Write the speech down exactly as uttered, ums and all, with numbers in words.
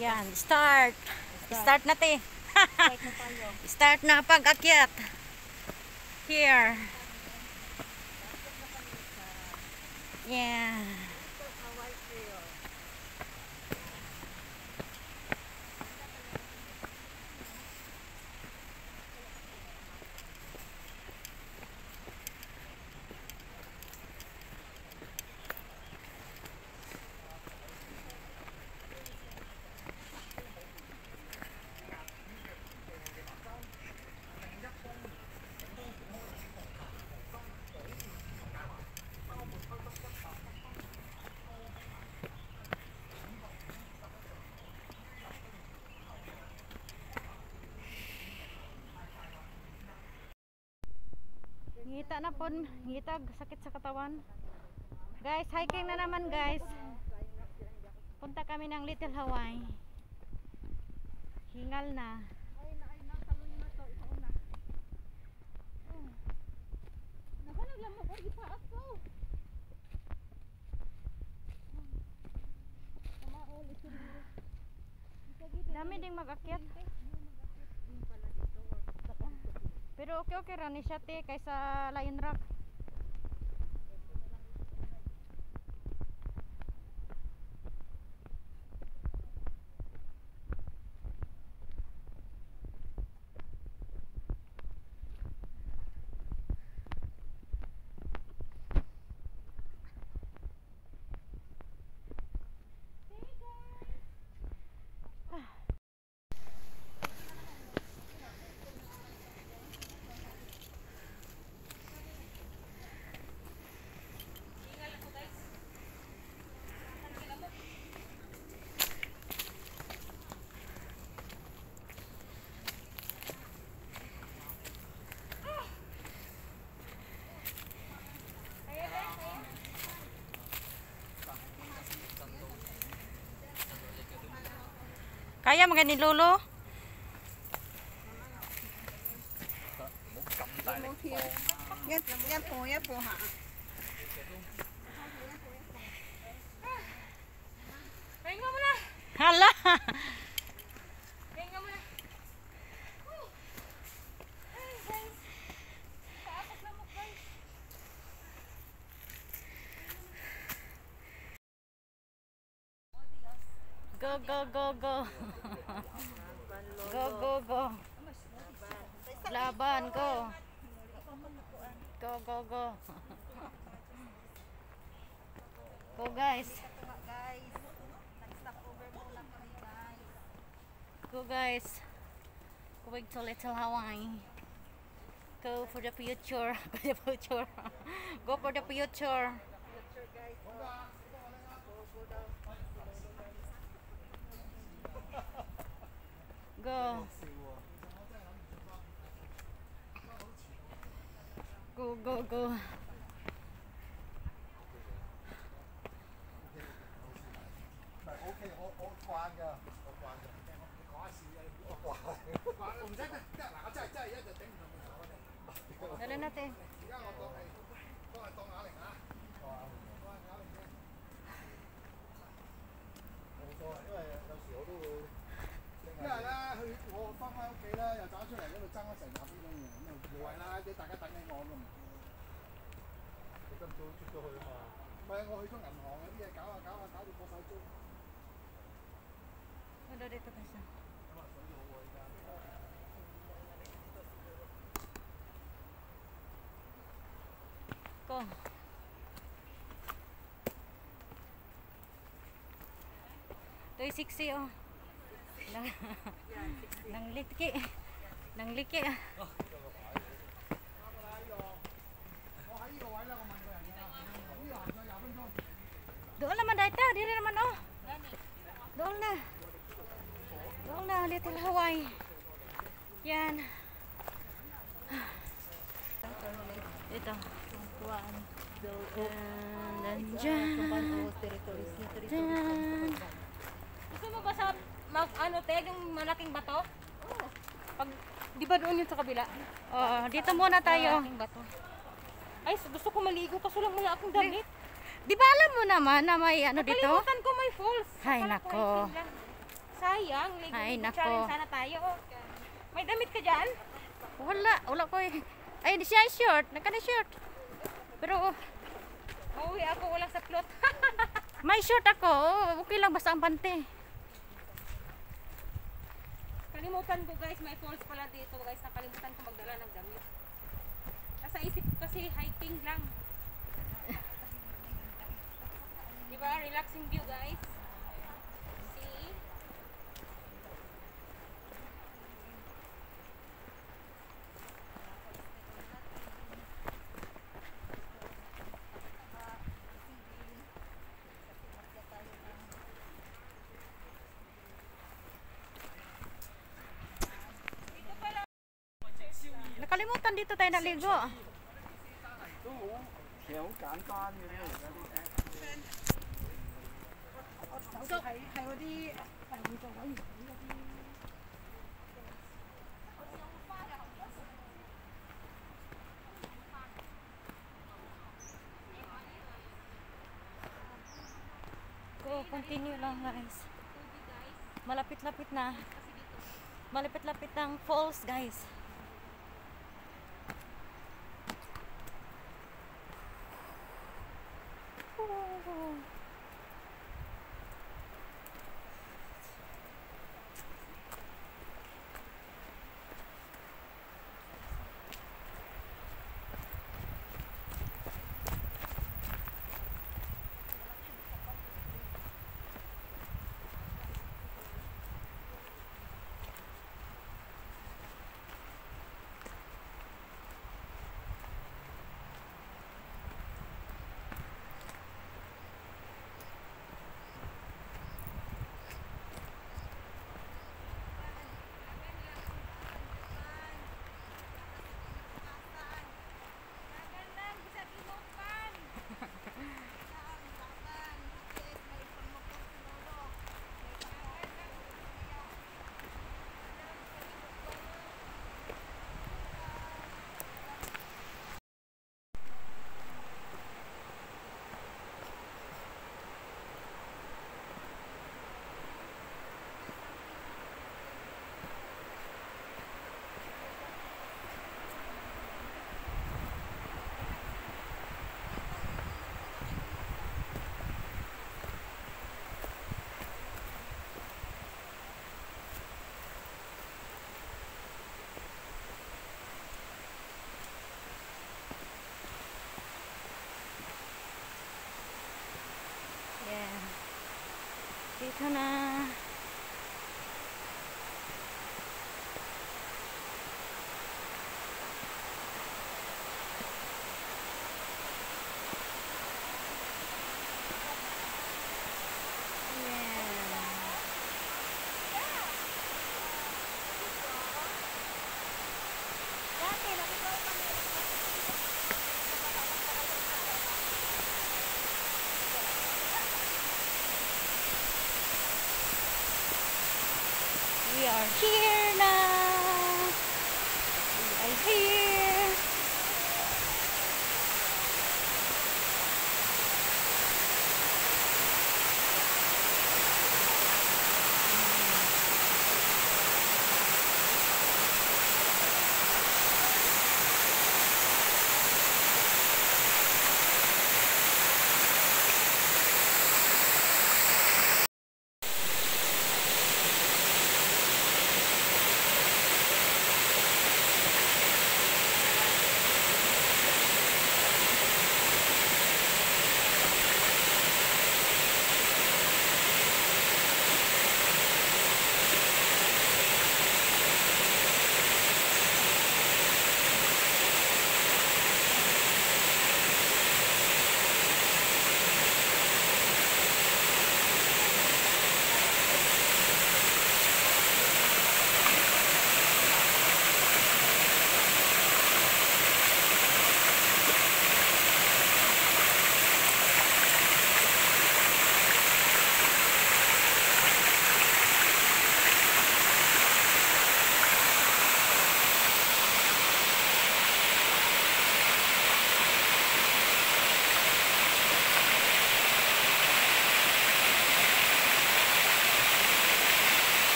Yan, start. Start, Start na te. Start na tayo. Start na pag-akyat. Here. Yeah. Ngita na po, ngitag sakit sa katawan. Guys, hiking na naman guys. Punta kami ng Little Hawaii. Hingal na. Ay, na, ay, nakaluin na to. Ikaw na. Oh. Naka, naglamok. Ay, ipaas ko. Dami ding mag-akyat. Pero okay okay ra ni siya te kaysa Lion Rock. Kaya mga ni Lolo? Yan, yan po, yan po ha. Pahinga mo na! Hala! Pahinga mo na! Ay guys! Kaakot na mo guys! Go go go go. Go go go. Laban go. Go go go. Go guys. Guys, nag-stop over muna kami guys. Go guys. Going to Little Hawaii. Go for the future. For the future. Go for the future. Picture guys. Go. Go go go. Dala natin. Wala dito kasi. Go. Toy sixty oh. Nang nang liki. Nang liki. Doon naman dahil ta, diri naman oh. Doon na. Doon na, Little Hawaii. Yan. Ito. Tuan. Dan dyan. Dyan. Gusto mo ba sa mag, ano te, yung malaking bato? Oo. Pag, di ba doon yun sa kabila? Oo, dito muna tayo. Malaking bato. Ay, gusto ko maligo kaso lang wala akong damit. Di ba alam mo naman na may ano dito? Kalimutan ko may falls. Ay, Akala ko nako. hiking lang. sayang. Ligo Ay, ligo nako. challenge sana tayo. May damit ka dyan? Wala, wala ko eh. Ay, di siya short. Nagka na short. Pero, Uuwi ako, walang saplot. may short ako. Oh, okay lang, basta ang pante. Kalimutan ko guys, may falls pala dito guys. Nakalimutan ko magdala ng damit. Nasa isip ko kasi hiking lang. Diba? Relaxing view guys. See? Nakalimutan dito tayo naligo. 其實好簡單嘅啫，而家啲 app。 係係嗰啲誒互助委員會嗰啲。 Go, continue lang guys. Malapit-lapit na. Malapit-lapit ng falls guys. Oh. Dito na. We are here.